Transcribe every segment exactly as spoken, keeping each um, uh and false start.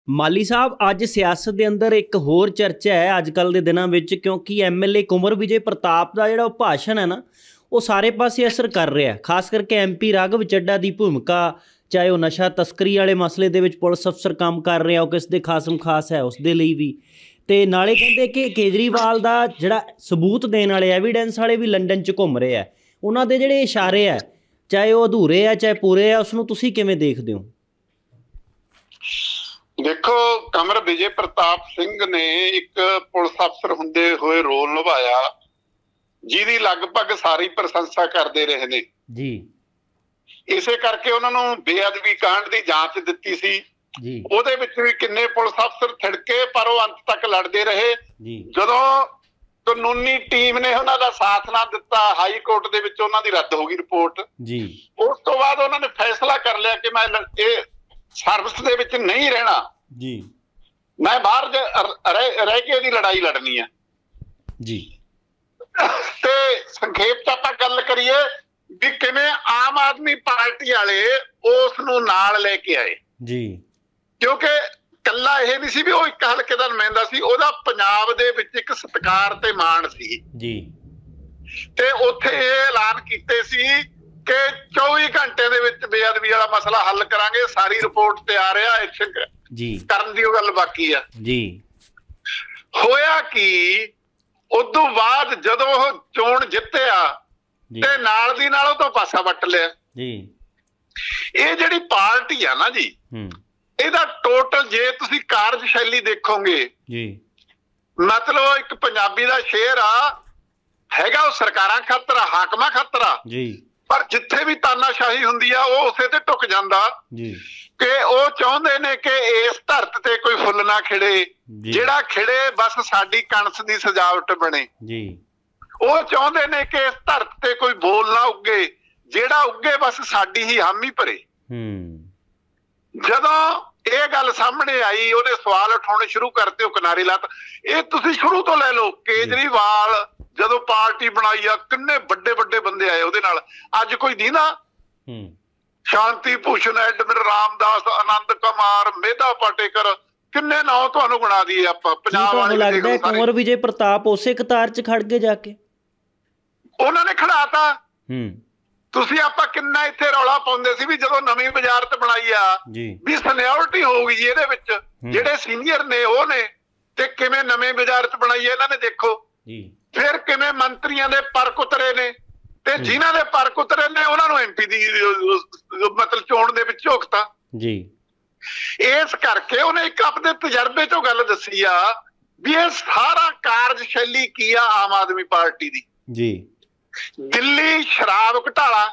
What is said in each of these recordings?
ਮਾਲੀ ਸਾਹਿਬ, ਅੱਜ ਸਿਆਸਤ ਦੇ ਅੰਦਰ ਇੱਕ ਹੋਰ ਚਰਚਾ ਹੈ ਅੱਜ ਕੱਲ੍ਹ ਦੇ ਦਿਨਾਂ ਵਿੱਚ, ਕਿਉਂਕਿ M L A Kunwar Vijay Pratap ਦਾ ਜਿਹੜਾ ਉਹ ਭਾਸ਼ਣ ਹੈ ਨਾ, ਉਹ ਸਾਰੇ ਪਾਸੇ ਅਸਰ ਕਰ ਰਿਹਾ। ਖਾਸ ਕਰਕੇ ਐਮ ਪੀ ਰਾਘਵ ਚੱਡਾ ਦੀ ਭੂਮਿਕਾ, ਚਾਹੇ ਉਹ ਨਸ਼ਾ ਤਸਕਰੀ ਵਾਲੇ ਮਸਲੇ ਦੇ ਵਿੱਚ ਪੁਲਿਸ ਅਫਸਰ ਕੰਮ ਕਰ ਰਿਹਾ, ਉਹ ਕਿਸ ਦੇ ਖਾਸਮ ਖਾਸ ਹੈ, ਉਸ ਦੇ ਲਈ ਵੀ। ਅਤੇ ਨਾਲੇ ਕਹਿੰਦੇ ਕਿ ਕੇਜਰੀਵਾਲ ਦਾ ਜਿਹੜਾ ਸਬੂਤ ਦੇਣ ਵਾਲੇ, ਐਵੀਡੈਂਸ ਵਾਲੇ ਵੀ ਲੰਡਨ 'ਚ ਘੁੰਮ ਰਹੇ ਆ। ਉਹਨਾਂ ਦੇ ਜਿਹੜੇ ਇਸ਼ਾਰੇ ਆ, ਚਾਹੇ ਉਹ ਅਧੂਰੇ ਆ ਚਾਹੇ ਪੂਰੇ ਆ, ਉਸਨੂੰ ਤੁਸੀਂ ਕਿਵੇਂ ਦੇਖਦੇ ਹੋ? ਦੇਖੋ, ਕੁੰਵਰ ਵਿਜੇ ਪ੍ਰਤਾਪ ਸਿੰਘ ਨੇ ਇੱਕ ਪੁਲਿਸ ਅਫਸਰ ਹੁੰਦੇ ਹੋਏ ਰੋਲ ਨਿਭਾਇਆ, ਜਿਹਦੀ ਲਗਭਗ ਸਾਰੀ ਪ੍ਰਸ਼ੰਸਾ ਕਰਦੇ ਰਹੇ ਨੇ ਜੀ। ਇਸੇ ਕਰਕੇ ਉਹਨਾਂ ਨੂੰ ਬੇਅਦਬੀ ਕਾਂਡ ਦੀ ਜਾਂਚ ਦਿੱਤੀ ਸੀ ਜੀ। ਉਹਦੇ ਵਿੱਚ ਵੀ ਕਿੰਨੇ ਪੁਲਿਸ ਅਫਸਰ ਥਿੜਕੇ, ਪਰ ਉਹ ਅੰਤ ਤੱਕ ਲੜਦੇ ਰਹੇ। ਜਦੋਂ ਕਾਨੂੰਨੀ ਟੀਮ ਨੇ ਉਹਨਾਂ ਦਾ ਸਾਥ ਨਾ ਦਿੱਤਾ, ਹਾਈ ਕੋਰਟ ਦੇ ਵਿੱਚ ਉਹਨਾਂ ਦੀ ਰੱਦ ਹੋ ਗਈ ਰਿਪੋਰਟ ਜੀ। ਉਸ ਤੋਂ ਬਾਅਦ ਉਹਨਾਂ ਨੇ ਫੈਸਲਾ ਕਰ ਲਿਆ ਕਿ ਮੈਂ ਇਹ ਸਰਵਿਸ ਦੇ ਵਿੱਚ ਨਹੀਂ ਰਹਿਣਾ ਜੀ, ਮੈਂ ਬਾਹਰ ਰਹਿ ਕੇ ਇਹਦੀ ਲੜਾਈ ਲੜਨੀ ਹੈ ਜੀ। ਤੇ ਸੰਖੇਪ ਚ ਆਪਾਂ ਗੱਲ ਕਰੀਏ ਵੀ ਕਿਵੇਂ ਆਮ ਆਦਮੀ ਪਾਰਟੀ ਵਾਲੇ ਉਸ ਨੂੰ ਨਾਲ ਲੈ ਕੇ ਆਏ ਜੀ, ਕਿਉਂਕਿ ਕੱਲਾ ਇਹ ਨਹੀਂ ਸੀ ਵੀ ਉਹ ਇੱਕ ਹਲਕੇ ਦਾ ਨੁਮਾਇੰਦਾ ਸੀ, ਉਹਦਾ ਪੰਜਾਬ ਦੇ ਵਿੱਚ ਇੱਕ ਸਤਿਕਾਰ ਤੇ ਮਾਣ ਸੀ ਜੀ। ਤੇ ਉੱਥੇ ਇਹ ਐਲਾਨ ਕੀਤੇ ਸੀ ਕਿ ਚੌਵੀ ਘੰਟੇ ਦੇ ਵਿੱਚ ਬੇਅਦਬੀ ਵਾਲਾ ਮਸਲਾ ਹੱਲ ਕਰਾਂਗੇ, ਸਾਰੀ ਰਿਪੋਰਟ ਤਿਆਰ ਆ, ਐਕਸ਼ਨ ਜੀ ਕਰਨ ਦੀ ਉਹ ਗੱਲ ਬਾਕੀ ਆ ਜੀ। ਹੋਇਆ ਕਿ ਉਦੋਂ ਬਾਅਦ ਜਦੋਂ ਉਹ ਚੋਣ ਜਿੱਤਿਆ ਤੇ ਨਾਲ ਦੀ ਨਾਲ ਉਹ ਤੋਂ ਪਾਸਾ ਵੱਟ ਲਿਆ ਜੀ। ਇਹ ਜਿਹੜੀ ਪਾਰਟੀ ਆ ਨਾ ਜੀ, ਇਹਦਾ ਟੋਟਲ ਜੇ ਤੁਸੀਂ ਕਾਰਜਸ਼ੈਲੀ ਦੇਖੋਗੇ ਜੀ, ਮਤਲਬ ਇੱਕ ਪੰਜਾਬੀ ਦਾ ਸ਼ੇਰ ਆ ਹੈਗਾ, ਉਹ ਸਰਕਾਰਾਂ ਖਾਤਰ ਆ, ਹਾਕਮਾਂ ਖਾਤਰ ਆ ਜੀ, ਪਰ ਜਿੱਥੇ ਵੀ ਤਾਨਾਸ਼ਾਹੀ ਹੁੰਦੀ ਆ ਉਹ ਉਸੇ ਤੇ ਟੁੱਕ ਜਾਂਦਾ ਜੀ। ਕਿ ਉਹ ਚਾਹੁੰਦੇ ਨੇ ਕਿ ਇਸ ਧਰਤ ਤੇ ਕੋਈ ਫੁੱਲ ਨਾ ਖਿੜੇ, ਜਿਹੜਾ ਖਿੜੇ ਬਸ ਸਾਡੀ ਕਣਸ ਦੀ ਸਜਾਵਟ ਬਣੇ ਜੀ। ਉਹ ਚਾਹੁੰਦੇ ਨੇ ਕਿ ਇਸ ਧਰਤ ਤੇ ਕੋਈ ਬੋਲ ਨਾ ਉੱਗੇ, ਜਿਹੜਾ ਉੱਗੇ ਬਸ ਸਾਡੀ ਹੀ ਹਾਮੀ ਭਰੇ। ਜਦੋਂ ਇਹ ਗੱਲ ਸਾਹਮਣੇ ਆਈ, ਉਹਦੇ ਸਵਾਲ ਉਠਾਉਣੇ ਸ਼ੁਰੂ ਕਰਤੇ, ਉਹ ਕਿਨਾਰੇ ਲੱਤ। ਇਹ ਤੁਸੀਂ ਸ਼ੁਰੂ ਤੋਂ ਲੈ ਲਓ, ਕੇਜਰੀਵਾਲ ਜਦੋਂ ਪਾਰਟੀ ਬਣਾਈ ਆ, ਕਿੰਨੇ ਵੱਡੇ ਵੱਡੇ ਬੰਦੇ ਆਏ ਉਹਦੇ ਨਾਲ। ਅੱਜ ਕੋਈ ਦੀਨਾ ਸ਼ਾਂਤੀ ਭੂਸ਼ਣ, ਐਡਮਿਰਲ ਰਾਮਦਾਸ, ਆਨੰਦ ਕੁਮਾਰ, ਮੇਧਾ ਪਾਟੇਕਰ, ਕਿੰਨੇ ਨਾਂ ਤੁਹਾਨੂੰ ਬਣਾ ਦਈਏ ਆਪਾਂ ਪੰਜਾਬ ਵਾਲੇ। ਲੱਗਦਾ ਕੁੰਵਰ ਵਿਜੇ ਪ੍ਰਤਾਪ ਉਸੇ ਕਤਾਰ ਚ ਖੜ ਗਏ ਜਾ ਕੇ, ਉਹਨਾਂ ਨੇ ਖੜਾਤਾ। ਤੁਸੀਂ ਆਪਾਂ ਕਿੰਨਾ ਇੱਥੇ ਰੌਲਾ ਪਾਉਂਦੇ ਸੀ ਵੀ ਜਦੋਂ ਨਵੀਂ ਵਜ਼ਾਰਤ ਬਣਾਈ ਆ ਵੀ ਸੀਨੀਅਰਿਟੀ ਹੋਊਗੀ ਜੀ ਇਹਦੇ ਵਿੱਚ, ਜਿਹੜੇ ਸੀਨੀਅਰ ਨੇ ਉਹ ਨੇ, ਤੇ ਕਿਵੇਂ ਨਵੀਂ ਵਜ਼ਾਰਤ ਬਣਾਈ ਹੈ ਇਹਨਾਂ ਨੇ ਦੇਖੋ। ਫਿਰ ਕਿਵੇਂ ਮੰਤਰੀਆਂ ਦੇ ਪਰਕ ਉਤਰੇ ਨੇ, ਤੇ ਜਿਨ੍ਹਾਂ ਦੇ ਪਰਕ ਉਤਰੇ ਨੇ ਉਹਨਾਂ ਨੂੰ ਐਮ ਪੀ ਦੀ ਮਤਲਬ ਚੋਣ ਦੇ ਵਿੱਚ ਝੋਕਤਾ ਜੀ। ਇਸ ਕਰਕੇ ਉਹਨੇ ਇੱਕ ਆਪਣੇ ਤਜਰਬੇ ਚੋਂ ਗੱਲ ਦੱਸੀ ਆ ਵੀ ਇਹ ਸਾਰਾ ਕਾਰਜਸ਼ੈਲੀ ਕੀ ਆ ਆਮ ਆਦਮੀ ਪਾਰਟੀ ਦੀ ਜੀ। ਦਿੱਲੀ ਸ਼ਰਾਬ ਘੁਟਾਲਾ,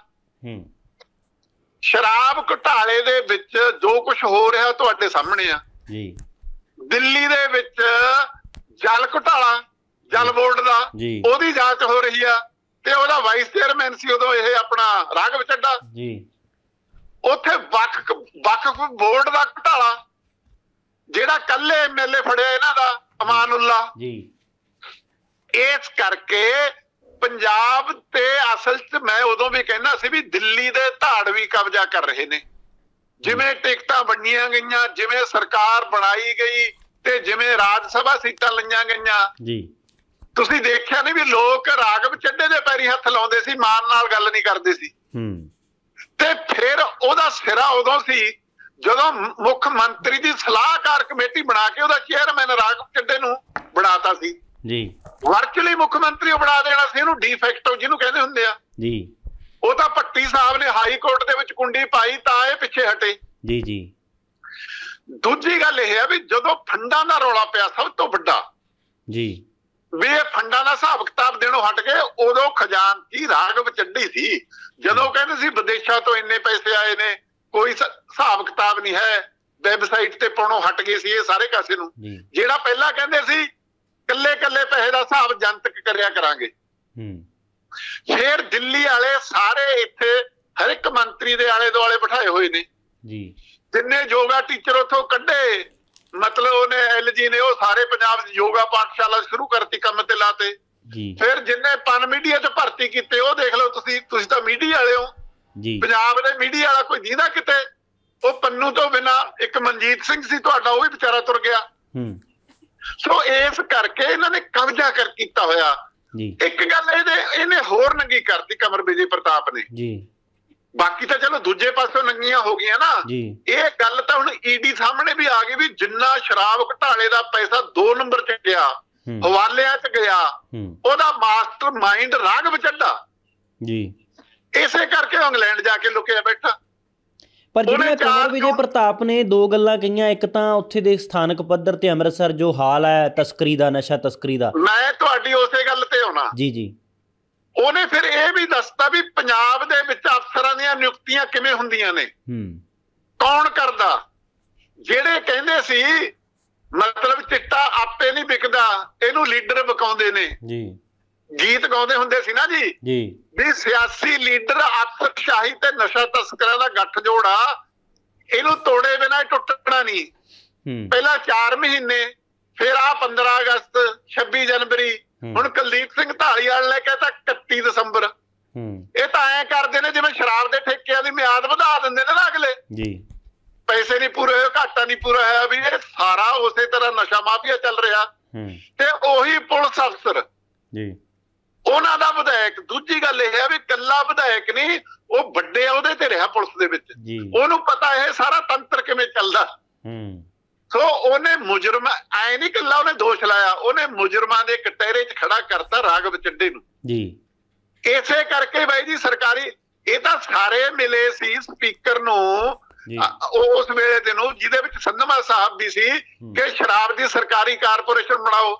ਸ਼ਰਾਬ ਘੁਟਾਲੇ ਦੇ ਵਿੱਚ ਜੋ ਕੁਛ ਹੋ ਰਿਹਾ ਤੁਹਾਡੇ ਸਾਹਮਣੇ ਆ ਜੀ। ਦਿੱਲੀ ਦੇ ਵਿੱਚ ਜਲ ਘੁਟਾਲਾ, ਜਲ ਬੋਰਡ ਦਾ, ਉਹਦੀ ਜਾਂਚ ਹੋ ਰਹੀ ਆ, ਤੇ ਉਹਦਾ ਵਾਈਸ ਚੇਅਰਮੈਨ ਸੀ ਉਦੋਂ ਇਹ ਆਪਣਾ ਰਾਘਵ ਚੱਡਾ ਜੀ। ਉੱਥੇ ਵਕਫ ਵਕਫ ਬੋਰਡ ਦਾ ਘੁਟਾਲਾ, ਜਿਹੜਾ ਕੱਲੇ ਐਮ ਐਲ ਏ ਫੜਿਆ ਇਹਨਾਂ ਦਾ, ਅਮਾਨੁੱਲਾ ਜੀ। ਇਸ ਕਰਕੇ ਪੰਜਾਬ ਤੇ ਅਸਲ ਚ ਮੈਂ ਉਦੋਂ ਵੀ ਕਹਿੰਦਾ ਸੀ ਵੀ ਦਿੱਲੀ ਦੇ ਧਾੜ ਵੀ ਕਬਜ਼ਾ ਕਰ ਰਹੇ ਨੇ। ਜਿਵੇਂ ਟਿਕਟਾਂ ਵੰਡੀਆਂ ਗਈਆਂ, ਜਿਵੇਂ ਸਰਕਾਰ ਬਣਾਈ ਗਈ, ਤੇ ਜਿਵੇਂ ਰਾਜ ਸਭਾ ਸੀਟਾਂ ਲਈਆਂ ਗਈਆਂ ਜੀ, ਤੁਸੀਂ ਦੇਖਿਆ ਨੀ ਵੀ ਲੋਕ ਰਾਘਵ ਚੱਡੇ ਦੇ ਪੈਰੀ ਹੱਥ ਲਾਉਂਦੇ ਸੀ, ਮਾਨ ਨਾਲ ਗੱਲ ਨਹੀਂ ਕਰਦੇ ਸੀ। ਤੇ ਫਿਰ ਉਹਦਾ ਸਿਰਾ ਉਦੋਂ ਸੀ ਜਦੋਂ ਮੁੱਖ ਮੰਤਰੀ ਦੀ ਸਲਾਹਕਾਰ ਕਮੇਟੀ ਬਣਾ ਕੇ ਉਹਦਾ ਚੇਅਰਮੈਨ ਰਾਘਵ ਚੱਡੇ ਨੂੰ ਬਣਾਤਾ ਸੀ ਜੀ। ਵਰਚੁਅਲੀ ਮੁੱਖ ਮੰਤਰੀ ਉਹ ਬਣਾ ਦੇਣਾ ਸੀ ਇਹਨੂੰ, ਡੀਫੈਕਟੋ ਜਿਹਨੂੰ ਕਹਿੰਦੇ ਹੁੰਦੇ ਆ ਜੀ। ਉਹ ਤਾਂ ਭੱਟੀ ਸਾਹਿਬ ਨੇ ਹਾਈ ਕੋਰਟ ਦੇ ਵਿੱਚ ਕੁੰਡੀ ਪਾਈ ਤਾਂ ਇਹ ਪਿੱਛੇ ਹਟੇ ਜੀ ਜੀ। ਦੂਜੀ ਗੱਲ ਇਹ ਆ ਵੀ ਜਦੋਂ ਫੰਡਾਂ ਦਾ ਰੌਲਾ ਪਿਆ ਸਭ ਤੋਂ ਵੱਡਾ ਜੀ, ਵੀ ਇਹ ਫੰਡਾਂ ਦਾ ਹਿਸਾਬ ਕਿਤਾਬ ਦੇਣੋਂ ਹਟ ਕੇ, ਉਦੋਂ ਖਜ਼ਾਨਚੀ ਰਾਘਵ ਚੱਡੀ ਸੀ। ਜਦੋਂ ਕਹਿੰਦੇ ਸੀ ਵਿਦੇਸ਼ਾਂ ਤੋਂ ਇੰਨੇ ਪੈਸੇ ਆਏ ਨੇ, ਕੋਈ ਹਿਸਾਬ ਕਿਤਾਬ ਨਹੀਂ ਹੈ, ਵੈਬਸਾਈਟ ਤੇ ਪਾਉਣੋਂ ਹਟ ਗਏ ਸੀ ਇਹ ਸਾਰੇ ਕਾਸੇ ਨੂੰ। ਜਿਹੜਾ ਪਹਿਲਾਂ ਕਹਿੰਦੇ ਸੀ ਕੱਲੇ ਕੱਲੇ ਪੈਸੇ ਦਾ ਹਿਸਾਬ ਜਨਤਕ ਕਰਿਆ ਕਰਾਂਗੇ। ਫਿਰ ਦਿੱਲੀ ਵਾਲੇ ਸਾਰੇ ਇੱਥੇ ਹਰ ਇੱਕ ਮੰਤਰੀ ਦੇ ਆਲੇ ਦੁਆਲੇ ਬਿਠਾਏ ਹੋਏ ਨੇ ਜੀ। ਜਿੰਨੇ ਯੋਗਾ ਟੀਚਰ ਉੱਥੋਂ ਕੱਢੇ, ਮਤਲਬ ਉਹਨੇ ਐਲ ਜੀ ਨੇ, ਉਹ ਸਾਰੇ ਪੰਜਾਬ ਚ ਯੋਗਾ ਪਾਠਸ਼ਾਲਾ ਸ਼ੁਰੂ ਕਰਤੀ, ਕੰਮ ਤੇ ਲਾਤੇ। ਫਿਰ ਜਿੰਨੇ ਪਨ ਮੀਡੀਆ ਚ ਭਰਤੀ ਕੀਤੇ ਉਹ ਦੇਖ ਲਓ ਤੁਸੀਂ। ਤੁਸੀਂ ਤਾਂ ਮੀਡੀਆ ਵਾਲੇ ਹੋ ਜੀ, ਪੰਜਾਬ ਦੇ ਮੀਡੀਆ ਵਾਲਾ ਕੋਈ ਦੀਦਾ ਕਿਤੇ ਉਹ ਪੰਨੂ ਤੋਂ ਬਿਨਾ ਇੱਕ ਮਨਜੀਤ ਸਿੰਘ ਸੀ ਤੁਹਾਡਾ, ਉਹ ਵੀ ਵਿਚਾਰਾ ਤੁਰ ਗਿਆ। ਸੋ ਇਸ ਕਰਕੇ ਇਹਨਾਂ ਨੇ ਕਬਜ਼ਾ ਕਰ ਕੀਤਾ ਹੋਇਆ। ਇੱਕ ਗੱਲ ਇਹਦੇ ਇਹਨੇ ਹੋਰ ਨੰਗੀ ਕਰਤੀ ਕਮਰ ਵਿਜੇ ਪ੍ਰਤਾਪ ਨੇ ਜੀ, ਬਾਕੀ ਤਾਂ ਚਲੋ ਦੂਜੇ ਪਾਸੋਂ ਨੰਗੀਆਂ ਹੋ ਗਈਆਂ ਨਾ। ਇਹ ਗੱਲ ਤਾਂ ਹੁਣ ਈਡੀ ਸਾਹਮਣੇ ਵੀ ਆ ਗਈ ਵੀ ਜਿੰਨਾ ਸ਼ਰਾਬ ਘੁਟਾਲੇ ਦਾ ਪੈਸਾ ਦੋ ਨੰਬਰ ਚ ਗਿਆ, ਹਵਾਲਿਆਂ ਚ ਗਿਆ, ਉਹਦਾ ਮਾਸਟਰ ਮਾਈਂਡ ਰਾਘਵ ਚੱਡਾ ਜੀ। ਇਸੇ ਕਰਕੇ ਇੰਗਲੈਂਡ ਜਾ ਕੇ ਲੁਕਿਆ ਬੈਠਾ। ਪਰ ਜਿਹੜੀਆਂ ਕੰਵਰ ਵਿਜੇ ਪ੍ਰਤਾਪ ਨੇ ਦੋ ਗੱਲਾਂ ਕਹੀਆਂ, ਇੱਕ ਤਾਂ ਉੱਥੇ ਦੇ ਸਥਾਨਕ ਪੱਧਰ ਤੇ ਅੰਮ੍ਰਿਤਸਰ ਜੋ ਹਾਲ ਹੈ ਤਸਕਰੀ ਦਾ, ਨਸ਼ਾ ਤਸਕਰੀ ਦਾ, ਮੈਂ ਤੁਹਾਡੀ ਉਸੇ ਗੱਲ ਤੇ ਆਉਣਾ ਜੀ ਜੀ। ਉਹਨੇ ਫਿਰ ਇਹ ਵੀ ਦੱਸਤਾ ਵੀ ਪੰਜਾਬ ਦੇ ਵਿੱਚ ਅਫਸਰਾਂ ਦੀਆਂ ਨਿਯੁਕਤੀਆਂ ਕਿਵੇਂ ਹੁੰਦੀਆਂ ਨੇ, ਕੌਣ ਕਰਦਾ। ਜਿਹੜੇ ਕਹਿੰਦੇ ਸੀ ਮਤਲਬ ਚਿੱਟਾ ਆਪੇ ਨਹੀਂ ਵਿਕਦਾ, ਇਹਨੂੰ ਲੀਡਰ ਵਿਕਾਉਂਦੇ ਨੇ ਜੀ, ਗੀਤ ਗਾਉਂਦੇ ਹੁੰਦੇ ਸੀ ਨਾ ਜੀ ਜੀ ਵੀ ਸਿਆਸੀ ਲੀਡਰ ਅਫਸਰਸ਼ਾਹੀ ਤੇ ਨਸ਼ਾ ਤਸਕਰਾਂ ਦਾ ਗੱਠਜੋੜ ਆ, ਇਹਨੂੰ ਤੋੜੇ ਬਿਨਾਂ ਟੁੱਟਣਾ ਨਹੀਂ। ਪਹਿਲਾਂ ਚਾਰ ਮਹੀਨੇ, ਫਿਰ ਆ ਪੰਦਰਾਂ ਅਗਸਤ, ਛੱਬੀ ਜਨਵਰੀ, ਹੁਣ ਕੁਲਦੀਪ ਸਿੰਘ ਢਾਲੀਵਾਲ ਨੇ ਕਹਿਤਾ ਇਕੱਤੀ ਦਸੰਬਰ। ਇਹ ਤਾਂ ਐਂ ਕਰਦੇ ਨੇ ਜਿਵੇਂ ਸ਼ਰਾਬ ਦੇ ਠੇਕਿਆਂ ਦੀ ਮਿਆਦ ਵਧਾ ਦਿੰਦੇ ਨੇ ਨਾ ਅਗਲੇ ਜੀ, ਪੈਸੇ ਨਹੀਂ ਪੂਰੇ ਹੋਏ, ਘਾਟਾ ਨਹੀਂ ਪੂਰਾ ਹੋਇਆ, ਵੀ ਇਹ ਸਾਰਾ ਉਸੇ ਤਰ੍ਹਾਂ ਨਸ਼ਾ ਮਾਫੀਆ ਚੱਲ ਰਿਹਾ। ਤੇ ਉਹੀ ਪੁਲਿਸ ਅਫਸਰ ਜੀ, ਉਹਨਾਂ ਦਾ ਵਿਧਾਇਕ। ਦੂਜੀ ਗੱਲ ਇਹ ਹੈ ਵੀ ਕੱਲਾ ਵਿਧਾਇਕ ਨਹੀਂ, ਉਹ ਵੱਡੇ ਅਹੁਦੇ ਤੇ ਰਿਹਾ ਪੁਲਿਸ ਦੇ ਵਿੱਚ, ਉਹਨੂੰ ਪਤਾ ਇਹ ਸਾਰਾ ਤੰਤਰ ਕਿਵੇਂ ਚੱਲਦਾ। ਸੋ ਉਹਨੇ ਮੁਜਰਮ ਐ ਨਹੀਂ ਕੱਲਾ ਉਹਨੇ ਦੋਸ਼ ਲਾਇਆ, ਉਹਨੇ ਮੁਜਰਮਾਂ ਦੇ ਕਟਹਿਰੇ 'ਚ ਖੜਾ ਕਰਤਾ ਰਾਘਵ ਚੱਡੇ ਨੂੰ ਜੀ। ਇਸੇ ਕਰਕੇ ਬਾਈ ਜੀ ਸਰਕਾਰੀ, ਇਹ ਤਾਂ ਸਾਰੇ ਮਿਲੇ ਸੀ ਸਪੀਕਰ ਨੂੰ ਉਸ ਵੇਲੇ ਦੇ ਨੂੰ, ਜਿਹਦੇ ਵਿੱਚ ਸੰਧਮਾ ਸਾਹਿਬ ਵੀ ਸੀ ਕਿ ਸ਼ਰਾਬ ਦੀ ਸਰਕਾਰੀ ਕਾਰਪੋਰੇਸ਼ਨ ਬਣਾਓ।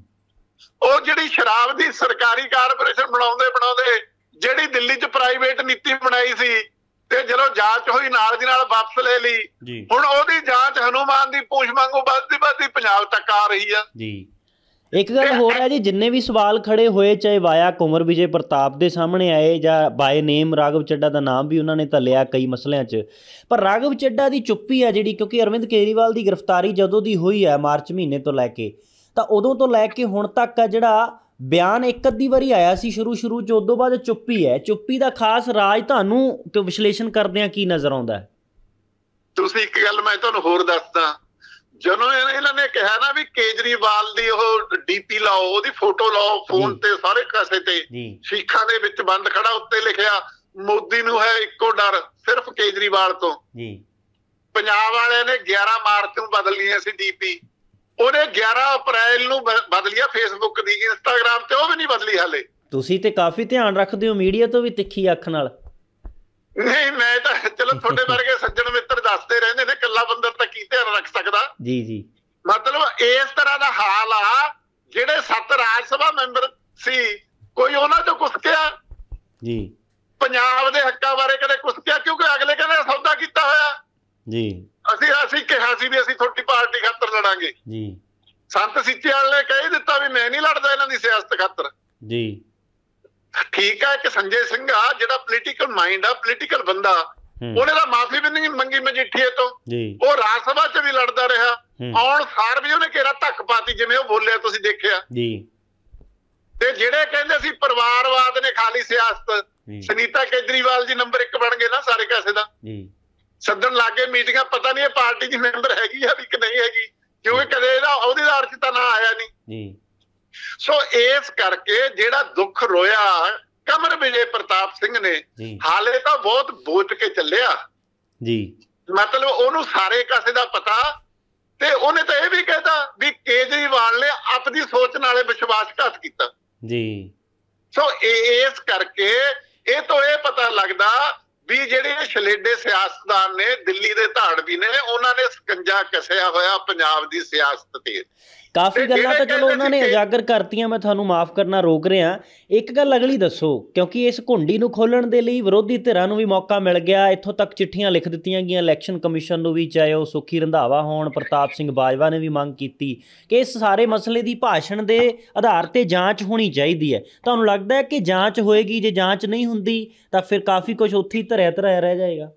ਉਹ ਜਿਹੜੀ ਸ਼ਰਾਬ ਦੀ ਸਰਕਾਰੀ ਕਾਰਪੋਰੇਸ਼ਨ ਬਣਾਉਂਦੇ ਬਣਾਉਂਦੇ ਜਿਹੜੀ ਦਿੱਲੀ 'ਚ ਪ੍ਰਾਈਵੇਟ ਨੀਤੀ ਬਣਾਈ ਸੀ ਤੇ ਜਦੋਂ ਜਾਂਚ ਹੋਈ ਨਾਲ ਦੀ ਨਾਲ ਵਾਪਸ ਲੈ ਲਈ। ਹੁਣ ਉਹਦੀ ਜਾਂਚ ਹਨੂਮਾਨ ਦੀ ਪੂਛ ਵਾਂਗੂ ਵੱਧਦੀ ਵੱਧਦੀ ਪੰਜਾਬ ਤੱਕ ਆ ਰਹੀ ਆ ਜੀ। ਇੱਕ ਗੱਲ ਹੋਰ ਹੈ ਜੀ, ਜਿੰਨੇ ਵੀ ਸਵਾਲ ਖੜੇ ਹੋਏ, ਚਾਹੇ ਵਾਇਆ ਕੁੰਵਰ ਵਿਜੇ ਪ੍ਰਤਾਪ ਦੇ ਸਾਹਮਣੇ ਆਏ ਜਾਂ ਬਾਏ ਨੇਮ ਰਾਘਵ ਚੱਡਾ ਦਾ ਨਾਮ ਵੀ ਉਹਨਾਂ ਨੇ ਤਾਂ ਲਿਆ ਕਈ ਮਸਲਿਆਂ 'ਚ, ਪਰ ਰਾਘਵ ਚੱਡਾ ਦੀ ਚੁੱਪੀ ਆ ਜਿਹੜੀ, ਕਿਉਂਕਿ ਅਰਵਿੰਦ ਕੇਜਰੀਵਾਲ ਦੀ ਗ੍ਰਿਫਤਾਰੀ ਜਦੋਂ ਦੀ ਹੋਈ ਹੈ ਮਾਰਚ ਮਹੀਨੇ ਤੋਂ ਲੈ ਕੇ, ਤਾਂ ਉਦੋਂ ਤੋਂ ਲੈ ਕੇ ਹੁਣ ਤੱਕ ਆ ਜਿਹੜਾ ਬਿਆਨ ਇੱਕ ਅੱਧੀ ਵਾਰੀ ਆਇਆ ਸੀ ਸ਼ੁਰੂ ਸ਼ੁਰੂ 'ਚ, ਉਦੋਂ ਬਾਅਦ ਚੁੱਪੀ ਹੈ। ਚੁੱਪੀ ਦਾ ਖਾਸ ਰਾਜ ਤੁਹਾਨੂੰ ਵਿਸ਼ਲੇਸ਼ਣ ਕਰਦਿਆਂ ਕੀ ਨਜ਼ਰ ਆਉਂਦਾ? ਤੁਸੀਂ ਇੱਕ ਗੱਲ ਮੈਂ ਤੁਹਾਨੂੰ ਹੋਰ ਦੱਸਦਾ, ਜਦੋਂ ਇਹਨਾਂ ਨੇ ਕਿਹਾ ਨਾ ਵੀ ਕੇਜਰੀਵਾਲ ਦੀ ਉਹ ਡੀਪੀ ਲਾਓ, ਉਹਦੀ ਫੋਟੋ ਲਾਓ ਫੋਨ ਤੇ ਸਾਰੇ ਕਾਸੇ ਤੇ, ਸ਼ੀਖਾਂ ਦੇ ਵਿੱਚ ਬੰਦ ਖੜਾ, ਉੱਤੇ ਲਿਖਿਆ ਮੋਦੀ ਨੂੰ ਹੈ ਇੱਕੋ ਡਰ ਸਿਰਫ ਕੇਜਰੀਵਾਲ ਤੋਂ। ਪੰਜਾਬ ਵਾਲਿਆਂ ਨੇ ਗਿਆਰਾਂ ਮਾਰਚ ਨੂੰ ਬਦਲ ਲਈਆਂ ਸੀ ਡੀਪੀ, ਉਹਨੇ ਗਿਆਰਾਂ ਅਪ੍ਰੈਲ ਨੂੰ ਬਦਲਿਆ ਫੇਸਬੁੱਕ ਦੀ, ਇੰਸਟਾਗ੍ਰਾਮ ਤੇ ਉਹ ਵੀ ਨਹੀਂ ਬਦਲੀ ਹਾਲੇ। ਤੁਸੀਂ ਤੇ ਕਾਫੀ ਧਿਆਨ ਰੱਖਦੇ ਹੋ ਮੀਡੀਆ ਤੋਂ ਵੀ ਤਿੱਖੀ ਅੱਖ ਨਾਲ। ਨਹੀਂ ਮੈਂ ਤਾਂ ਚਲੋ ਤੁਹਾਡੇ ਵਰਗੇ ਸੱਜਣ ਮਿੱਤਰ ਦੱਸਦੇ ਰਹਿੰਦੇ ਨੇ, ਇਕੱਲਾ ਬੰਦਾ ਤਾਂ ਕੀ ਧਿਆਨ ਰੱਖ ਸਕਦਾ ਜੀ ਜੀ। ਮਤਲਬ ਇਸ ਤਰ੍ਹਾਂ ਦਾ ਹਾਲ ਆ, ਜਿਹੜੇ ਸੱਤ ਰਾਜ ਸਭਾ ਮੈਂਬਰ ਸੀ ਕੋਈ ਉਹਨਾਂ ਚੋਂ ਕੁਛ ਕਿਹਾ ਜੀ, ਪੰਜਾਬ ਦੇ ਹੱਕਾਂ ਬਾਰੇ ਕਦੇ ਕੁਛ ਕਿਹਾ? ਕਿਉਂਕਿ ਅਗਲੇ ਕਹਿੰਦੇ ਸੌਦਾ ਕੀਤਾ ਹੋਇਆ ਜੀ। ਅਸੀਂ ਅਸੀਂ ਕਿਹਾ ਸੀ ਵੀ ਅਸੀਂ ਤੁਹਾਡੀ ਪਾਰਟੀ ਖਾਤਰ ਲੜਾਂਗੇ ਜੀ। ਸੰਤ ਸੀਚੇਵਾਲ ਨੇ ਕਹਿ ਦਿੱਤਾ ਵੀ ਮੈਂ ਨਹੀਂ ਲੜਦਾ ਇਹਨਾਂ ਦੀ ਸਿਆਸਤ ਖਾਤਰ ਜੀ। ਠੀਕ ਹੈ ਕਿ ਸੰਜੇ ਸਿੰਘ ਆ ਜਿਹੜਾ ਪੋਲੀਟੀਕਲ ਮਾਈਂਡ ਆ, ਪੋਲੀਟੀਕਲ ਬੰਦਾ, ਉਹਨੇ ਤਾਂ ਮਾਫੀ ਵੀ ਨਹੀਂ ਮੰਗੀ ਮਜੀਠੀਏ ਤੋਂ, ਉਹ ਰਾਜ ਸਭਾ 'ਚ ਵੀ ਲੜਦਾ ਰਿਹਾ। ਆਉਣ ਸਾਰ ਵੀ ਉਹਨੇ ਘੇਰਾ ਧੱਕ ਪਾਤੀ, ਜਿਵੇਂ ਉਹ ਬੋਲਿਆ ਤੁਸੀਂ ਦੇਖਿਆ ਜੀ। ਤੇ ਜਿਹੜੇ ਕਹਿੰਦੇ ਸੀ ਪਰਿਵਾਰਵਾਦ ਨੇ ਖਾ ਲਈ ਸਿਆਸਤ, ਸੁਨੀਤਾ ਕੇਜਰੀਵਾਲ ਜੀ ਨੰਬਰ ਇੱਕ ਬਣ ਗਏ ਨਾ ਸਾਰੇ ਕਾਸੇ ਦਾ, ਸੱਦਣ ਲੱਗੇ ਮੀਟਿੰਗਾਂ। ਪਤਾ ਨਹੀਂ ਇਹ ਪਾਰਟੀ ਦੀ ਮੈਂਬਰ ਹੈਗੀ ਆ ਵੀ ਕਿ ਨਹੀਂ ਹੈਗੀ, ਕਿਉਂਕਿ ਕਦੇ ਇਹਦਾ ਅਹੁਦੇਦਾਰ 'ਚ ਤਾਂ ਨਾ ਆਇਆ ਨਹੀਂ। ਸੋ ਇਸ ਕਰਕੇ ਜਿਹੜਾ ਦੁੱਖ ਰੋਇਆ ਕਮਰ ਵਿਜੇ ਪ੍ਰਤਾਪ ਸਿੰਘ ਨੇ, ਹਾਲੇ ਤਾਂ ਬਹੁਤ ਬੋਝ ਕੇ ਚੱਲਿਆ ਜੀ। ਮਤਲਬ ਉਹਨੂੰ ਸਾਰੇ ਕਾਸੇ ਦਾ ਪਤਾ, ਤੇ ਉਹਨੇ ਤਾਂ ਇਹ ਵੀ ਕਹਿਤਾ ਵੀ ਕੇਜਰੀਵਾਲ ਨੇ ਆਪਣੀ ਸੋਚ ਨਾਲੇ ਵਿਸ਼ਵਾਸਘਾਤ ਕੀਤਾ ਜੀ। ਸੋ ਇਸ ਕਰਕੇ ਇਹ ਤੋਂ ਇਹ ਪਤਾ ਲੱਗਦਾ ਵੀ ਜਿਹੜੇ ਛਲੇਡੇ ਸਿਆਸਤਦਾਨ ਨੇ, ਦਿੱਲੀ ਦੇ ਧਾੜਵੀ ਨੇ, ਉਹਨਾਂ ਨੇ ਸਕੰਜਾ ਕੱਸਿਆ ਹੋਇਆ ਪੰਜਾਬ ਦੀ ਸਿਆਸਤ ਤੇ। ਕਾਫੀ ਗੱਲਾਂ ਤਾਂ ਚਲੋ ਉਹਨਾਂ ਨੇ ਉਜਾਗਰ ਕਰਤੀਆਂ, ਮੈਂ ਤੁਹਾਨੂੰ ਮਾਫ ਕਰਨਾ ਰੋਕ ਰਿਹਾ। ਇੱਕ ਗੱਲ ਅਗਲੀ ਦੱਸੋ, ਕਿਉਂਕਿ ਇਸ ਘੁੰਡੀ ਨੂੰ ਖੋਲਣ ਦੇ ਲਈ ਵਿਰੋਧੀ ਧਿਰਾਂ ਨੂੰ ਵੀ ਮੌਕਾ ਮਿਲ ਗਿਆ, ਇੱਥੋਂ ਤੱਕ ਚਿੱਠੀਆਂ ਲਿਖ ਦਿੱਤੀਆਂ ਗਈਆਂ ਇਲੈਕਸ਼ਨ ਕਮਿਸ਼ਨ ਨੂੰ ਵੀ, ਚਾਹੇ ਉਹ ਸੁੱਖੀ ਰੰਧਾਵਾ ਹੋਣ, ਪ੍ਰਤਾਪ ਸਿੰਘ ਬਾਜਵਾ ਨੇ ਵੀ ਮੰਗ ਕੀਤੀ ਕਿ ਇਸ ਸਾਰੇ ਮਸਲੇ ਦੀ ਭਾਸ਼ਣ ਦੇ ਆਧਾਰ ਤੇ ਜਾਂਚ ਹੋਣੀ ਚਾਹੀਦੀ ਹੈ। ਤੁਹਾਨੂੰ ਲੱਗਦਾ ਹੈ ਕਿ ਜਾਂਚ ਹੋਏਗੀ? ਜੇ ਜਾਂਚ ਨਹੀਂ ਹੁੰਦੀ ਤਾਂ ਫਿਰ ਕਾਫੀ ਕੁਝ ਉੱਥੇ ਹੀ ਧਰਿਆ ਧਰਿਆ ਰਹਿ ਜਾਏਗਾ।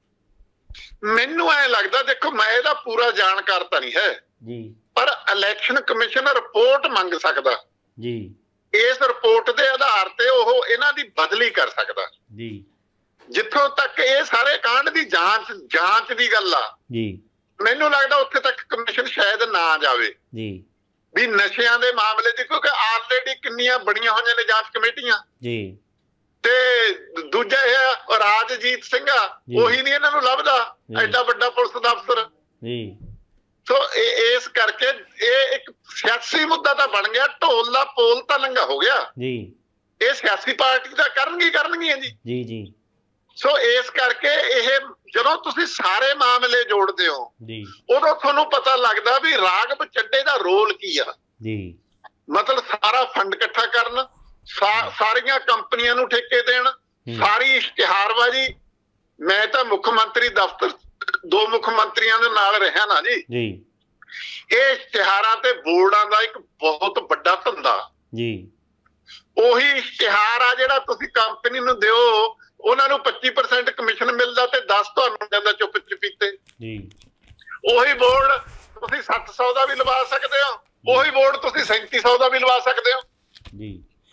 ਮੈਨੂੰ ਐ ਲੱਗਦਾ, ਦੇਖੋ ਮੈਂ ਇਹਦਾ ਪੂਰਾ ਜਾਣਕਾਰ ਤਾਂ ਨਹੀਂ ਹੈ ਜੀ, ਪਰ ਇਲੈਕਸ਼ਨ ਕਮਿਸ਼ਨ ਰਿਪੋਰਟ ਮੰਗ ਸਕਦਾ ਜੀ। ਇਸ ਰਿਪੋਰਟ ਦੇ ਆਧਾਰ ਤੇ ਉਹ ਇਹਨਾਂ ਦੀ ਬਦਲੀ ਕਰ ਸਕਦਾ ਜੀ। ਜਿੱਥੋਂ ਤੱਕ ਇਹ ਸਾਰੇ ਕਾਂਡ ਦੀ ਜਾਂਚ ਜਾਂਚ ਦੀ ਗੱਲ ਆ ਜੀ, ਮੈਨੂੰ ਲੱਗਦਾ ਉੱਥੇ ਤੱਕ ਕਮਿਸ਼ਨ ਸ਼ਾਇਦ ਨਾ ਜਾਵੇ ਜੀ, ਵੀ ਨਸ਼ਿਆਂ ਦੇ ਮਾਮਲੇ ਦੀ, ਕਿਉਂਕਿ ਆਲਰੇਡੀ ਕਿੰਨੀਆਂ ਬੜੀਆਂ ਹੋਈਆਂ ਨੇ ਜਾਂਚ ਕਮੇਟੀਆਂ ਜੀ। ਤੇ ਦੂਜਾ ਇਹ ਰਾਜਜੀਤ ਸਿੰਘ ਆ, ਉਹੀ ਨਹੀਂ ਇਹਨਾਂ ਨੂੰ ਲੱਭਦਾ, ਐਡਾ ਵੱਡਾ ਪੁਲਿਸ ਦਾ ਅਫਸਰ ਜੀ। ਸੋ ਇਸ ਕਰਕੇ ਇਹ ਇੱਕ ਸਿਆਸੀ ਮੁੱਦਾ ਤਾਂ ਬਣ ਗਿਆ, ਢੋਲ ਦਾ ਪੋਲ ਤਾਂ ਲੰਘਾ ਹੋ ਗਿਆ ਜੀ। ਇਹ ਸਿਆਸੀ ਪਾਰਟੀ ਤਾਂ ਕਰਨਗੀ ਕਰਨਗੀਆਂ ਜੀ ਜੀ ਜੀ। ਸੋ ਇਸ ਕਰਕੇ ਇਹ ਜਦੋਂ ਤੁਸੀਂ ਸਾਰੇ ਮਾਮਲੇ ਜੋੜਦੇ ਹੋ ਜੀ, ਉਦੋਂ ਤੁਹਾਨੂੰ ਪਤਾ ਲੱਗਦਾ ਵੀ ਰਾਘਵ ਚੱਡੇ ਦਾ ਰੋਲ ਕੀ ਆ ਜੀ। ਮਤਲਬ ਸਾਰਾ ਫੰਡ ਇਕੱਠਾ ਕਰਨ, ਸਾਰੀਆਂ ਕੰਪਨੀਆਂ ਨੂੰ ਠੇਕੇ ਦੇਣ, ਸਾਰੀ ਇਸ਼ਤਿਹਾਰਬਾਜ਼ੀ। ਮੈਂ ਤਾਂ ਮੁੱਖ ਮੰਤਰੀ ਦਫ਼ਤਰ ਦੋ ਮੁੱਖ ਮੰਤਰੀਆਂ ਦੇ ਨਾਲ ਰਿਹਾ ਨਾ ਜੀ ਜੀ। ਇਹ ਇਸ਼ਤਿਹਾਰਾਂ ਤੇ ਬੋਰਡਾਂ ਦਾ ਇੱਕ ਬਹੁਤ ਵੱਡਾ ਧੰਦਾ ਜੀ। ਉਹੀ ਇਸ਼ਤਿਹਾਰ ਆ ਜਿਹੜਾ ਤੁਸੀਂ ਕੰਪਨੀ ਨੂੰ ਦਿਓ, ਉਹਨਾਂ ਨੂੰ ਪੱਚੀ ਪਰਸੈਂਟ ਕਮਿਸ਼ਨ ਮਿਲਦਾ ਤੇ ਦਸ ਤੁਹਾਨੂੰ ਜਾਂਦਾ ਚੁੱਪ ਚਪੀਤੇ ਜੀ। ਉਹੀ ਬੋਰਡ ਤੁਸੀਂ ਸੱਤ ਸੌ ਦਾ ਵੀ ਲਵਾ ਸਕਦੇ ਹੋ, ਉਹੀ ਬੋਰਡ ਤੁਸੀਂ ਸੈਂਤੀ ਸੌ ਦਾ ਵੀ ਲਵਾ ਸਕਦੇ ਹੋ ਜੀ।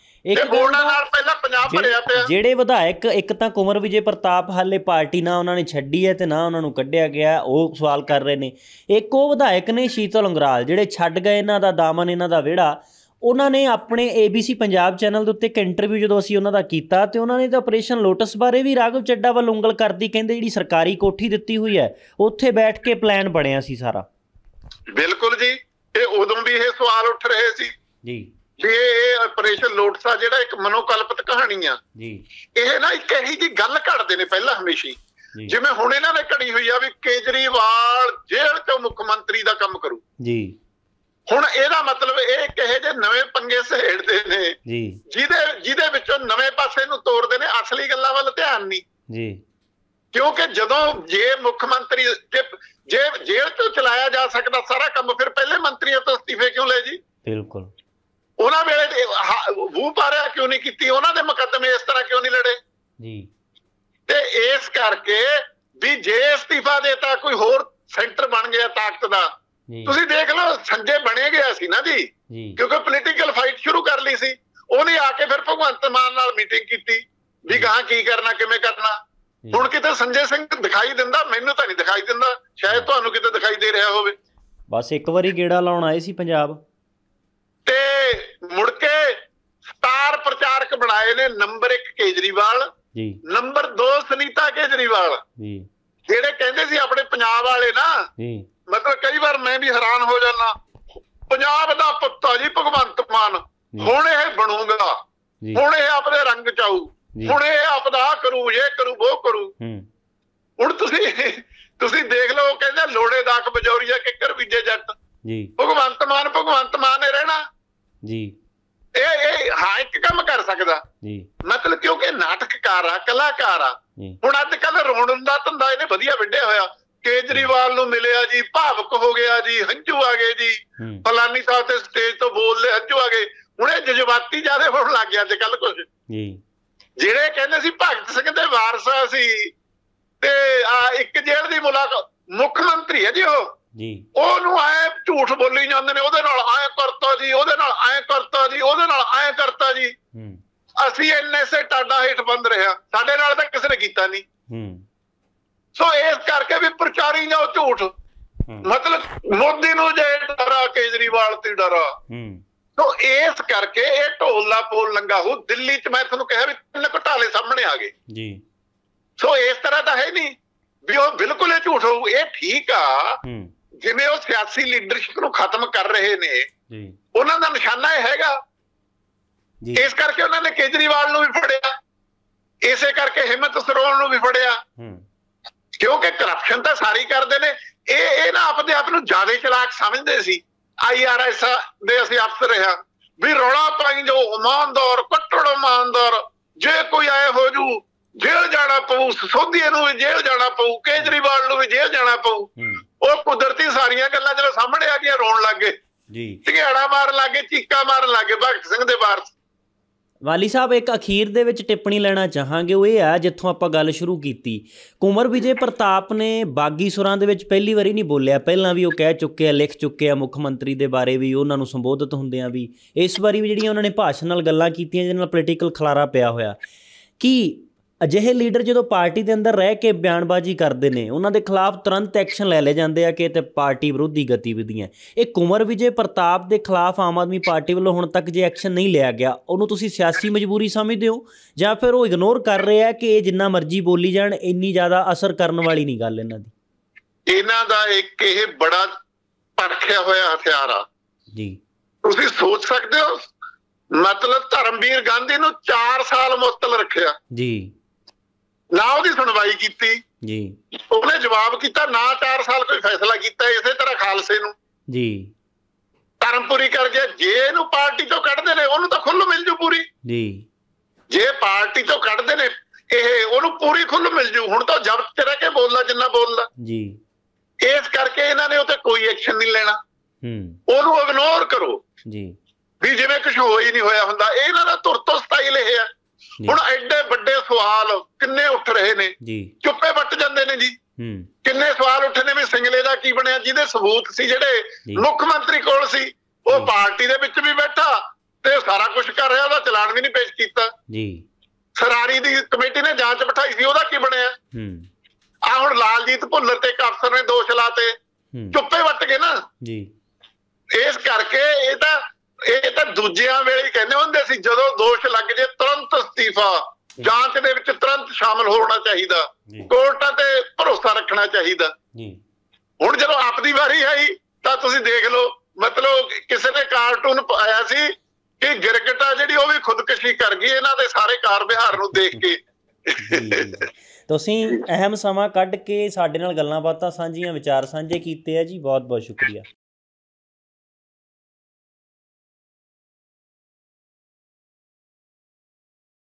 ਜਿਹੜੇ ਵਿਧਾਇਕ, ਇੱਕ ਤਾਂ ਕੁੰਵਰ ਵਿਜੇ ਪ੍ਰਤਾਪ ਹਾਲੇ ਪਾਰਟੀ ਨਾ ਉਹਨਾਂ ਨੇ ਛੱਡੀ ਹੈ ਤੇ ਨਾ ਉਹਨਾਂ ਨੂੰ ਕੱਢਿਆ ਗਿਆ, ਉਹ ਸਵਾਲ ਕਰ ਰਹੇ ਨੇ। ਇੱਕ ਉਹ ਵਿਧਾਇਕ ਨੇ ਸ਼ੀਤਲ ਉਂਗਰਾਲ, ਜਿਹੜੇ ਛੱਡ ਗਏ ਇਹਨਾਂ ਦਾ ਦਾਮਨ, ਇਹਨਾਂ ਦਾ ਵਿਹੜਾ। ਉਹਨਾਂ ਨੇ ਆਪਣੇ A B C Punjab channel ਦੇ ਉੱਤੇ ਇੱਕ ਇੰਟਰਵਿਊ ਜਦੋਂ ਅਸੀਂ ਉਹਨਾਂ ਦਾ ਕੀਤਾ, ਤੇ ਉਹਨਾਂ ਨੇ ਤਾਂ ਆਪਰੇਸ਼ਨ ਲੋਟਸ ਬਾਰੇ ਵੀ ਰਾਘਵ ਚੱਡਾ ਵੱਲ ਉਂਗਲ ਕਰਦੀ ਕਹਿੰਦੇ ਜਿਹੜੀ ਸਰਕਾਰੀ ਕੋਠੀ ਦਿੱਤੀ ਹੋਈ ਹੈ ਉੱਥੇ ਬੈਠ ਕੇ ਪਲਾਨ ਬਣਿਆ ਸੀ ਸਾਰਾ। ਬਿਲਕੁਲ ਜੀ, ਇਹ ਉਦੋਂ ਵੀ ਇਹ ਸਵਾਲ ਉੱਠ ਰਹੇ ਸੀ ਜੀ ਜੀ। ਇਹ ਆਪਰੇਸ਼ਨ ਲੋਟਸ ਆ ਜਿਹੜਾ ਇੱਕ ਮਨੋਕਲਪਿਤ ਕਹਾਣੀ ਆ ਜੀ। ਇਹ ਨਾ ਇੱਕ ਇਹੀ ਜਿਹੀ ਗੱਲ ਘੜਦੇ ਨੇ ਪਹਿਲਾਂ ਹਮੇਸ਼ਾ, ਜਿਵੇਂ ਹੁਣ ਇਹਨਾਂ ਨੇ ਘੜੀ ਹੋਈ ਆ ਵੀ ਕੇਜਰੀਵਾਲ ਜੇਲ੍ਹ ਚੋਂ ਮੁੱਖ ਮੰਤਰੀ ਦਾ ਕੰਮ ਕਰੂ ਜੀ। ਹੁਣ ਇਹਦਾ ਮਤਲਬ ਇਹ ਕਿਹੇ ਜੇ ਨਵੇਂ ਪੰਗੇ ਸਹੇੜਦੇ ਨੇ ਜੀ, ਜਿਹਦੇ ਜਿਹਦੇ ਵਿੱਚੋਂ ਨਵੇਂ ਪਾਸੇ ਨੂੰ ਤੋਰਦੇ ਨੇ, ਅਸਲੀ ਗੱਲਾਂ ਵੱਲ ਧਿਆਨ ਨਹੀਂ ਜੀ। ਕਿਉਂਕਿ ਜਦੋਂ ਜੇ ਮੁੱਖ ਮੰਤਰੀ ਜੇ ਜੇਲ੍ਹ ਤੋਂ ਚਲਾਇਆ ਜਾ ਸਕਦਾ ਸਾਰਾ ਕੰਮ, ਫਿਰ ਪਹਿਲੇ ਮੰਤਰੀਆਂ ਤੋਂ ਅਸਤੀਫੇ ਕਿਉਂ ਲਏ ਜੀ? ਬਿਲਕੁਲ। ਉਹਨਾਂ ਵੇਲੇ ਵੂ ਪਾਰਿਆ ਕਿਉਂ ਨਹੀਂ ਕੀਤੀ? ਉਹਨਾਂ ਦੇ ਮੁਕੱਦਮੇ ਇਸ ਤਰ੍ਹਾਂ ਕਿਉਂ ਨਹੀਂ ਲੜੇ ਜੀ? ਤੇ ਇਸ ਕਰਕੇ ਵੀ ਜੇ ਅਸਤੀਫਾ ਦੇਤਾ, ਕੋਈ ਹੋਰ ਸੈਂਟਰ ਬਣ ਗਿਆ ਤਾਕਤ ਦਾ। ਤੁਸੀਂ ਦੇਖ ਲਓ ਸੰਜੇ ਬਣੇ ਗਿਆ ਸੀ ਨਾ ਜੀ, ਕਿਉਂਕਿ ਪੋਲੀਟੀਕਲ ਫਾਈਟ ਸ਼ੁਰੂ ਕਰ ਲਈ ਸੀ ਉਹਨੇ। ਆ ਕੇ ਫਿਰ ਭਗਵੰਤ ਮਾਨ ਨਾਲ ਮੀਟਿੰਗ ਕੀਤੀ ਵੀ ਗਾਹਾਂ ਕੀ ਕਰਨਾ, ਕਿਵੇਂ ਕਰਨਾ। ਹੁਣ ਕਿਤੇ ਸੰਜੇ ਸਿੰਘ ਦਿਖਾਈ ਦਿੰਦਾ? ਮੈਨੂੰ ਤਾਂ ਨਹੀਂ ਦਿਖਾਈ ਦਿੰਦਾ, ਸ਼ਾਇਦ ਤੁਹਾਨੂੰ ਕਿਤੇ ਦਿਖਾਈ ਦੇ ਰਿਹਾ ਹੋਵੇ। ਬਸ ਇੱਕ ਵਾਰੀ ਗੇੜਾ ਲਾਉਣ ਆਏ ਸੀ ਪੰਜਾਬ, ਤੇ ਮੁੜ ਕੇ ਸਟਾਰ ਪ੍ਰਚਾਰਕ ਬਣਾਏ ਨੇ। ਨੰਬਰ ਇੱਕ ਕੇਜਰੀਵਾਲ ਜੀ, ਨੰਬਰ ਦੋ ਸੁਨੀਤਾ ਕੇਜਰੀਵਾਲ ਜੀ, ਜਿਹੜੇ ਕਹਿੰਦੇ ਸੀ ਆਪਣੇ ਪੰਜਾਬ ਵਾਲੇ ਨਾ ਜੀ। ਮਤਲਬ ਕਈ ਵਾਰ ਮੈਂ ਵੀ ਹੈਰਾਨ ਹੋ ਜਾਂਦਾ, ਪੰਜਾਬ ਦਾ ਪੁੱਤਾ ਜੀ ਭਗਵੰਤ ਮਾਨ, ਹੁਣ ਇਹ ਬਣੂਗਾ, ਹੁਣ ਇਹ ਆਪਣੇ ਰੰਗ ਚ ਆਊ, ਹੁਣ ਇਹ ਆਪਦਾ ਕਰੂ, ਇਹ ਕਰੂ, ਉਹ ਕਰੂ। ਹੁਣ ਤੁਸੀਂ ਤੁਸੀਂ ਦੇਖ ਲਓ, ਕਹਿੰਦੇ ਲੋੜੇ ਦਾਖ ਬਜੌਰੀਆ ਕਿੱਕਰ ਬੀਜੇ ਜੱਟ ਜੀ। ਭਗਵੰਤ ਮਾਨ ਭਗਵੰਤ ਮਾਨ ਨੇ ਰਹਿਣਾ ਜੀ। ਇਹ ਇਹ ਹਾਂ ਇੱਕ ਕੰਮ ਕਰ ਸਕਦਾ ਜੀ, ਮਤਲਬ ਕਿਉਂਕਿ ਨਾਟਕਕਾਰ ਆ, ਕਲਾਕਾਰ ਆ। ਹੁਣ ਅੱਜ ਕੱਲ ਰੋਣ ਦਾ ਧੰਦਾ ਇਹਨੇ ਵਧੀਆ ਵਿੱਢਿਆ ਹੋਇਆ। ਕੇਜਰੀਵਾਲ ਨੂੰ ਮਿਲਿਆ ਜੀ, ਭਾਵਕ ਹੋ ਗਿਆ ਜੀ, ਹੰਝੂ ਆ ਗਏ ਜੀ, ਫਲਾਨੀ ਸਾਹਿਬ ਤੇ ਸਟੇਜ ਤੋਂ ਬੋਲਦੇ ਹੰਝੂ ਆ ਗਏ। ਹੁਣ ਇਹ ਜਜ਼ਬਾਤੀ ਜ਼ਿਆਦਾ ਹੋਣ ਲੱਗ ਗਿਆ ਅੱਜ ਕੱਲ ਕੁਛ ਜੀ। ਜਿਹੜੇ ਕਹਿੰਦੇ ਸੀ ਭਗਤ ਸਿੰਘ ਦੇ ਵਾਰਸ ਸੀ, ਤੇ ਆ ਇੱਕ ਜੇਲ੍ਹ ਦੀ ਮੁਲਾਕਾਤ, ਮੁੱਖ ਮੰਤਰੀ ਹੈ ਜੀ ਉਹ ਜੀ, ਉਹਨੂੰ ਐ ਝੂਠ ਬੋਲੀ ਜਾਂਦੇ ਨੇ, ਉਹਦੇ ਨਾਲ ਐ ਕਰਤਾ ਜੀ, ਉਹਦੇ ਨਾਲ ਐ ਕਰਤਾ ਜੀ, ਉਹਦੇ ਨਾਲ ਐ ਕਰਤਾ ਜੀ। ਅਸੀਂ ਇੰਨੇ ਸੇ ਟਾਡਾ ਹੇਠ ਬੰਦ ਰਿਹਾ, ਸਾਡੇ ਨਾਲ ਤਾਂ ਕਿਸੇ ਨੇ ਕੀਤਾ ਨਹੀਂ। ਸੋ ਇਸ ਕਰਕੇ ਵੀ ਪ੍ਰਚਾਰੀ ਜਾਓ ਝੂਠ। ਮਤਲਬ ਮੋਦੀ ਨੂੰ ਜੇ ਡਰਾ, ਕੇਜਰੀਵਾਲ ਤੇ ਡਰਾ। ਸੋ ਇਸ ਕਰਕੇ ਇਹ ਢੋਲ ਦਾ ਪੋਲ ਲੰਘਾ ਹੋ। ਦਿੱਲੀ ਚ ਮੈਂ ਤੁਹਾਨੂੰ ਕਿਹਾ ਵੀ ਤਿੰਨ ਘੁਟਾਲੇ ਸਾਹਮਣੇ ਆ ਗਏ ਜੀ। ਸੋ ਇਸ ਤਰ੍ਹਾਂ ਤਾਂ ਹੈ ਨਹੀਂ ਵੀ ਉਹ ਬਿਲਕੁਲ ਇਹ ਝੂਠ ਹੋਊ। ਇਹ ਠੀਕ ਆ, ਜਿਵੇਂ ਉਹ ਸਿਆਸੀ ਲੀਡਰਸ਼ਿਪ ਨੂੰ ਖਤਮ ਕਰ ਰਹੇ ਨੇ, ਉਹਨਾਂ ਦਾ ਨਿਸ਼ਾਨਾ ਇਹ ਹੈਗਾ। ਇਸ ਕਰਕੇ ਉਹਨਾਂ ਨੇ ਕੇਜਰੀਵਾਲ ਨੂੰ ਵੀ ਫੜਿਆ, ਇਸੇ ਕਰਕੇ ਹਿੰਮਤ ਸਰੋਨ ਨੂੰ ਵੀ ਫੜਿਆ, ਕਿਉਂਕਿ ਕਰਪਸ਼ਨ ਤਾਂ ਸਾਰੀ ਕਰਦੇ ਨੇ। ਇਹ ਇਹ ਨਾ ਆਪਦੇ ਆਪ ਨੂੰ ਜ਼ਿਆਦਾ ਚਲਾਕ ਸਮਝਦੇ ਸੀ। ਆਈ ਆਰ ਐਸ ਦੇ ਅਸੀਂ ਅਫਸਰ ਰਿਹਾ ਵੀ ਰੌਲਾ ਪਾਈ ਜੋ ਇਮਾਨਦਾਰ, ਕੱਟੜ ਇਮਾਨਦਾਰ, ਜੇ ਕੋਈ ਆਏ ਹੋ ਜੂ ਜੇਲ੍ਹ ਜਾਣਾ ਪਊ, ਸੋਧੀਏ ਨੂੰ ਵੀ ਜੇਲ੍ਹ ਜਾਣਾ ਪਊ, ਕੇਜਰੀਵਾਲ ਨੂੰ ਵੀ ਜੇਲ੍ਹ ਜਾਣਾ ਪਊ। ਉਹ ਕੁਦਰਤੀ ਸਾਰੀਆਂ ਗੱਲਾਂ ਜਦੋਂ ਸਾਹਮਣੇ ਆ ਗਈਆਂ ਰੋਣ ਲੱਗ ਗਏ ਜੀ, ਝਗੜਾ ਮਾਰਨ ਲੱਗ ਗਏ, ਚੀਕਾਂ ਮਾਰਨ ਲੱਗ ਗਏ ਭਗਤ ਸਿੰਘ ਦੇ ਵਾਰਸ। ਵਾਲੀ ਸਾਹਿਬ ਇੱਕ ਅਖੀਰ ਦੇ ਵਿੱਚ ਟਿੱਪਣੀ ਲੈਣਾ ਚਾਹਾਂਗੇ, ਉਹ ਇਹ ਆ ਜਿੱਥੋਂ ਆਪਾਂ ਗੱਲ ਸ਼ੁਰੂ ਕੀਤੀ। ਕੁੰਵਰ ਵਿਜੇ ਪ੍ਰਤਾਪ ਨੇ ਬਾਗੀ ਸੁਰਾਂ ਦੇ ਵਿੱਚ ਪਹਿਲੀ ਵਾਰੀ ਨਹੀਂ ਬੋਲਿਆ, ਪਹਿਲਾਂ ਵੀ ਉਹ ਕਹਿ ਚੁੱਕੇ ਆ, ਲਿਖ ਚੁੱਕੇ ਆ ਮੁੱਖ ਮੰਤਰੀ ਦੇ ਬਾਰੇ ਵੀ, ਉਹਨਾਂ ਨੂੰ ਸੰਬੋਧਿਤ ਹੁੰਦਿਆਂ ਵੀ। ਇਸ ਵਾਰੀ ਵੀ ਜਿਹੜੀਆਂ ਉਹਨਾਂ ਨੇ ਭਾਸ਼ਣ ਨਾਲ ਗੱਲਾਂ ਕੀਤੀਆਂ ਜਿਹਦੇ ਨਾਲ ਪੋਲੀਟੀਕਲ ਖਲਾਰਾ ਪਿਆ ਹੋਇਆ। ਕੀ ਅਜਿਹੇ ਲੀਡਰ ਜਦੋਂ ਪਾਰਟੀ ਦੇ ਅੰਦਰ ਰਹਿ ਕੇ ਬਿਆਨਬਾਜ਼ੀ ਕਰਦੇ ਨੇ, ਉਹਨਾਂ ਦੇ ਖਿਲਾਫ ਤੁਰੰਤ ਐਕਸ਼ਨ ਲੈ ਲਏ ਜਾਂਦੇ ਆ ਕਿ ਇਹ ਤੇ ਪਾਰਟੀ ਵਿਰੋਧੀ ਗਤੀਵਿਧੀਆਂ। ਇਹ ਕੁੰਵਰ ਵਿਜੇ ਪ੍ਰਤਾਪ ਦੇ ਖਿਲਾਫ ਆਮ ਆਦਮੀ ਪਾਰਟੀ ਵੱਲੋਂ ਹੁਣ ਤੱਕ ਜੇ ਐਕਸ਼ਨ ਨਹੀਂ ਲਿਆ ਗਿਆ, ਉਹਨੂੰ ਤੁਸੀਂ ਸਿਆਸੀ ਮਜਬੂਰੀ ਸਮਝਦੇ ਹੋ ਜਾਂ ਫਿਰ ਉਹ ਇਗਨੋਰ ਕਰ ਰਹੇ ਆ ਕਿ ਇਹ ਜਿੰਨਾ ਮਰਜ਼ੀ ਬੋਲੀ ਜਾਣ, ਇੰਨੀ ਜ਼ਿਆਦਾ ਅਸਰ ਕਰਨ ਵਾਲੀ ਨਹੀਂ ਗੱਲ ਇਹਨਾਂ ਦੀ? ਇਹਨਾਂ ਦਾ ਇੱਕ ਇਹ ਬੜਾ ਪਰਖਿਆ ਹੋਇਆ ਹਥਿਆਰ ਆ ਜੀ। ਤੁਸੀਂ ਸੋਚ ਸਕਦੇ ਹੋ, ਮਤਲਬ ਧਰਮਵੀਰ ਗਾਂਧੀ ਨੂੰ ਚਾਰ ਸਾਲ ਮੁਅੱਤਲ ਰੱਖਿਆ ਜੀ, ਨਾ ਉਹਦੀ ਸੁਣਵਾਈ ਕੀਤੀ ਜੀ, ਉਹਨੇ ਜਵਾਬ ਕੀਤਾ ਨਾ, ਚਾਰ ਸਾਲ ਕੋਈ ਫੈਸਲਾ ਕੀਤਾ। ਇਸੇ ਤਰ੍ਹਾਂ ਖਾਲਸੇ ਨੂੰ ਜੀ ਧਰਮਪੁਰੀ ਕਰ ਗਿਆ। ਜੇ ਇਹਨੂੰ ਪਾਰਟੀ ਤੋਂ ਕੱਢਦੇ ਨੇ ਉਹਨੂੰ ਤਾਂ ਖੁੱਲ੍ਹ ਮਿਲ ਜੂ ਪੂਰੀ ਜੀ, ਜੇ ਪਾਰਟੀ ਤੋਂ ਕੱਢਦੇ ਨੇ ਇਹ ਉਹਨੂੰ ਪੂਰੀ ਖੁੱਲ੍ਹ ਮਿਲ ਜੂ। ਹੁਣ ਤਾਂ ਜ਼ਬਤ ਚ ਰਹਿ ਕੇ ਬੋਲਦਾ ਜਿੰਨਾ ਬੋਲਦਾ ਜੀ। ਇਸ ਕਰਕੇ ਇਹਨਾਂ ਨੇ ਉਹ ਤੇ ਕੋਈ ਐਕਸ਼ਨ ਨਹੀਂ ਲੈਣਾ, ਹੂੰ ਉਹਨੂੰ ਇਗਨੋਰ ਕਰੋ ਜੀ, ਵੀ ਜਿਵੇਂ ਕੁਝ ਹੋ ਹੀ ਨਹੀਂ ਹੋਇਆ ਹੁੰਦਾ। ਇਹਨਾਂ ਦਾ ਤੁਰ ਤੋਂ ਸਟਾਈਲ ਇਹ ਆ। ਹੁਣ ਐਡੇ ਵੱਡੇ ਸਵਾਲ ਕਿੰਨੇ ਉੱਠ ਰਹੇ ਨੇ, ਚੁੱਪੇ ਵੱਟ ਜਾਂਦੇ ਨੇ ਜੀ। ਕਿੰਨੇ ਸਵਾਲ ਉੱਠੇ ਨੇ ਵੀ ਸਿੰਗਲੇ ਦਾ ਕੀ ਬਣਿਆ, ਜਿਹਦੇ ਸਬੂਤ ਸੀ, ਜਿਹੜੇ ਮੁੱਖ ਮੰਤਰੀ ਕੋਲ ਸੀ, ਉਹ ਪਾਰਟੀ ਦੇ ਵਿੱਚ ਵੀ ਬੈਠਾ ਤੇ ਸਾਰਾ ਕੁਝ ਕਰ ਰਿਹਾ, ਉਹਦਾ ਚਲਾਨ ਵੀ ਨਹੀਂ ਪੇਸ਼ ਕੀਤਾ। ਸਰਾਰੀ ਦੀ ਕਮੇਟੀ ਨੇ ਜਾਂਚ ਬਿਠਾਈ ਸੀ, ਉਹਦਾ ਕੀ ਬਣਿਆ? ਆ ਹੁਣ ਲਾਲਜੀਤ ਭੁੱਲਰ ਤੇ ਇੱਕ ਅਫਸਰ ਨੇ ਦੋਸ਼ ਲਾਤੇ, ਚੁੱਪੇ ਵੱਟ ਗਏ ਨਾ ਜੀ। ਇਸ ਕਰਕੇ ਇਹ ਤਾਂ ਇਹ ਤਾਂ ਦੂਜਿਆਂ ਵੇਲੇ ਕਹਿੰਦੇ ਹੁੰਦੇ ਸੀ, ਜਦੋਂ ਦੋਸ਼ ਲੱਗ ਜੇ ਤੁਰੰਤ ਅਸਤੀਫਾ, ਜਾਂਚ ਦੇ ਵਿੱਚ ਤੁਰੰਤ ਸ਼ਾਮਲ ਹੋਣਾ ਚਾਹੀਦਾ, ਕੋਰਟਾਂ ਤੇ ਭਰੋਸਾ ਰੱਖਣਾ ਚਾਹੀਦਾ। ਹੁਣ ਜਦੋਂ ਆਪਦੀ ਵਾਰੀ ਆਈ ਤਾਂ ਤੁਸੀਂ ਦੇਖ ਲਓ, ਮਤਲਬ ਕਿਸੇ ਨੇ ਕਾਰਟੂਨ ਪਾਇਆ ਸੀ ਕਿ ਗਿਰਗਿਟਾ ਜਿਹੜੀ ਉਹ ਵੀ ਖੁਦਕੁਸ਼ੀ ਕਰ ਗਈ ਇਹਨਾਂ ਦੇ ਸਾਰੇ ਕਾਰ ਵਿਹਾਰ ਨੂੰ ਦੇਖ ਕੇ। ਤੁਸੀਂ ਅਹਿਮ ਸਮਾਂ ਕੱਢ ਕੇ ਸਾਡੇ ਨਾਲ ਗੱਲਾਂ ਬਾਤਾਂ ਸਾਂਝੀਆਂ, ਵਿਚਾਰ ਸਾਂਝੇ ਕੀਤੇ ਆ ਜੀ, ਬਹੁਤ ਬਹੁਤ ਸ਼ੁਕਰੀਆ।